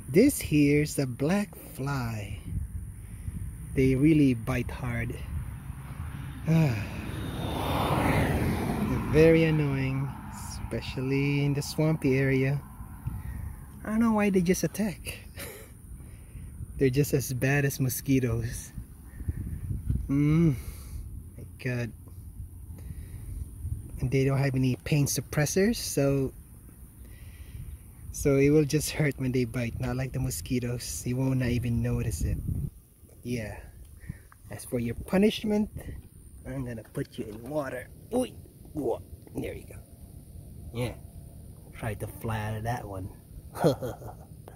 This here's a black fly. They really bite hard. They're very annoying, especially in the swampy area. I don't know why they just attack. They're just as bad as mosquitoes. My God. And they don't have any pain suppressors, so it will just hurt when they bite. Not like the mosquitoes, you won't not even notice it. Yeah. As for your punishment, I'm gonna put you in water. Ooh, there you go. Yeah. Tried to fly out of that one.